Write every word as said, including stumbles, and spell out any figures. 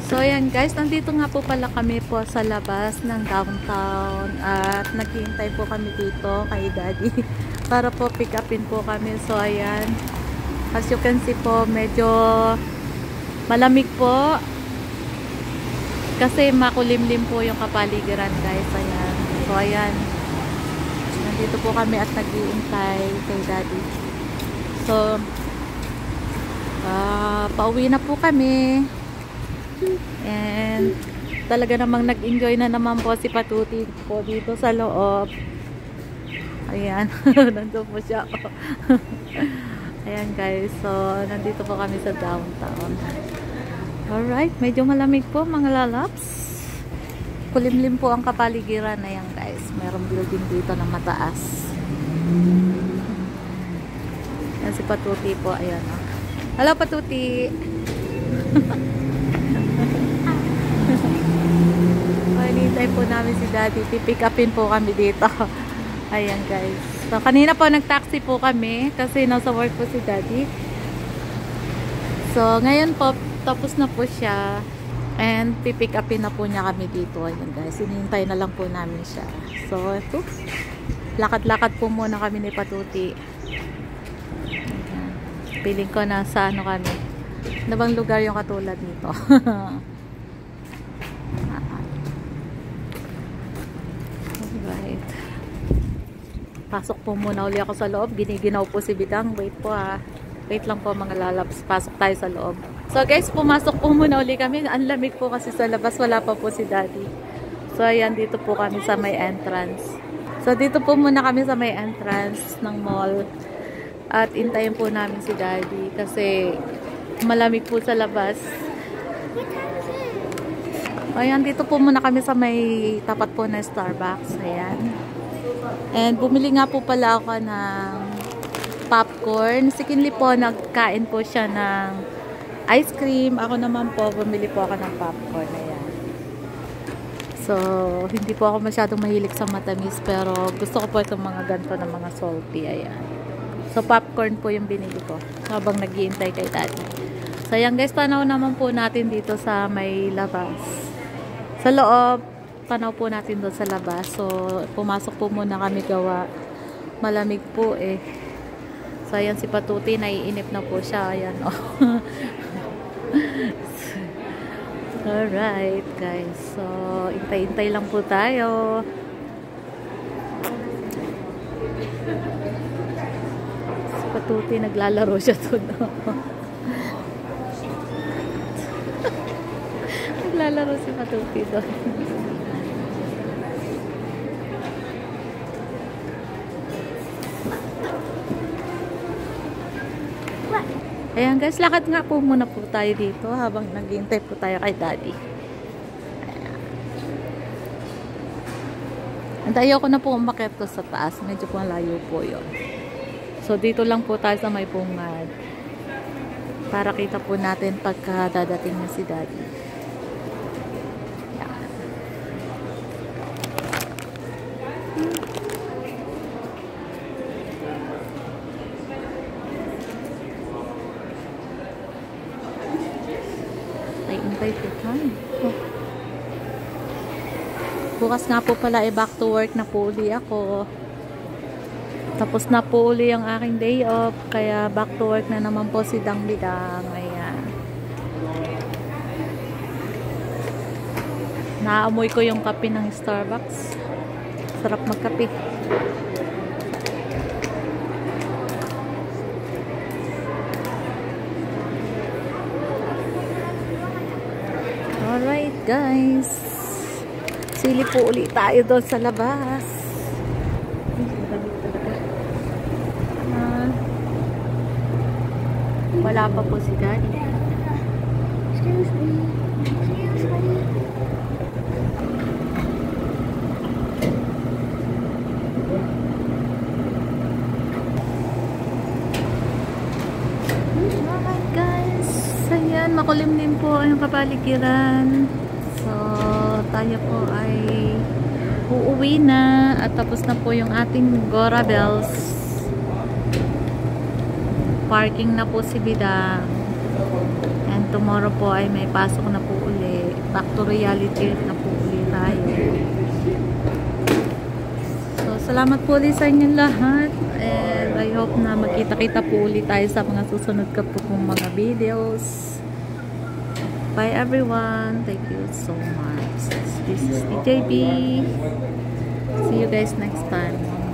So ayan guys, nandito nga po pala kami po sa labas ng downtown at naghihintay po kami dito kay Daddy para po pick upin po kami. So ayan, as you can see po, medyo malamig po kasi makulimlim po yung kapaligiran guys. Ayan. So ayan, nandito po kami at naghihintay kay Daddy. So uh, pauwi na po kami. And talaga namang nag-enjoy na naman po si Patuti po dito sa loob. Ayan, nandun po siya. Ayan guys, so nandito po kami sa downtown. Alright, medyo malamig po mga lalaps. Kulimlim po ang kapaligiran. Ayan guys, merong building dito na mataas. Ayan si Patuti po, ayan. Hello Patuti! Hinihintay po namin si Daddy. Pipick upin po kami dito. Ayan guys. So kanina po nag-taxi po kami kasi nasa work po si Daddy. So ngayon po tapos na po siya and pipick upin na po niya kami dito. Ayan guys. Hinihintay na lang po namin siya. So ito. Lakad-lakad po muna kami ni Patuti. Ayan. Piling ko na sa ano kami. Ano bang lugar yung katulad nito? Right. Pasok po muna uli ako sa loob. Giniginaw po si Bidang. Wait po ha. Wait lang po mga lalabs. Pasok tayo sa loob. So guys, pumasok po muna uli kami. Ang lamig po kasi sa labas. Wala pa po si Daddy. So ayan, dito po kami sa may entrance. So dito po muna kami sa may entrance ng mall. At intayin po namin si Daddy. Kasi malamig po sa labas. Ayan, dito po muna kami sa may tapat po na Starbucks. Ayan. And bumili nga po pala ako ng popcorn. Si Kinley po, nagkain po siya ng ice cream. Ako naman po, bumili po ako ng popcorn. Ayan. So, hindi po ako masyadong mahilig sa matamis. Pero gusto ko po itong mga ganito na mga salty. Ayan. So, popcorn po yung binili ko habang nag-iintay kay Daddy. So, ayan guys, tanaw naman po natin dito sa may labas. Sa loob, tanaw po natin doon sa labas. So, pumasok po muna kami gawa. Malamig po eh. So, ayan si Patuti, naiinip na po siya. Ayan o. Oh. Alright, guys. So, intay-intay lang po tayo. Si Patuti, naglalaro siya doon. Naglalaro si Patuti doon. Ayan guys, lakad nga po muna po tayo dito habang naghihintay po tayo kay Daddy. Ayan. And ayoko na po umakyat ko sa taas. Medyo po layo po yun. So dito lang po tayo sa may bungad. Para kita po natin pagka dadating na si Daddy. Oh. Bukas nga po pala eh, back to work na po uli ako. Tapos na po uli ang aking day off. Kaya back to work na naman po si Dang Bidang. Ayan. Naamoy ko yung kape ng Starbucks. Sarap magkape. Alright guys, silip po ulit tayo doon sa labas. uh, wala pa po si Daddy. Excuse me. Excuse me. Alright guys, ayan, makulimlim po ang kapaligiran. So, tayo po ay uuwi na at tapos na po yung ating Gora Bells. Parking na po si Bidang. And tomorrow po ay may pasok na po ulit. back to reality na po ulit tayo. So, salamat po ulit sa inyong lahat. And I hope na magkita-kita po ulit tayo sa mga susunod ka po pong mga videos. Bye everyone. Thank you so much. This is D J B. See you guys next time.